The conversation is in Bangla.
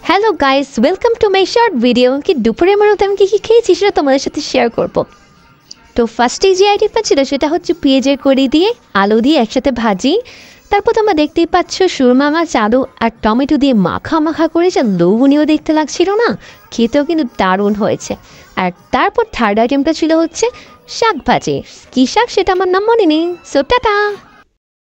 Hello guys, welcome to my short video. কি দুপুরের মতো আমি কী কী খেয়েছি সেটা তোমাদের সাথে শেয়ার করব। তো ফার্স্টেই যে আইটেমটা ছিল সেটা হচ্ছে পেঁয়াজের কড়ি দিয়ে আলু দিয়ে একসাথে ভাজি। তারপর তোমরা দেখতেই পাচ্ছ সুরমা মাছ, আলু আর টমেটো দিয়ে মাখা মাখা করে যা লোভনীয় দেখতে লাগছিল না, খেতেও কিন্তু দারুণ হয়েছে। আর তারপর থার্ড আইটেমটা ছিল হচ্ছে শাক ভাজি। কী শাক সেটা আমার নাম মনে নেই, সো টাটা।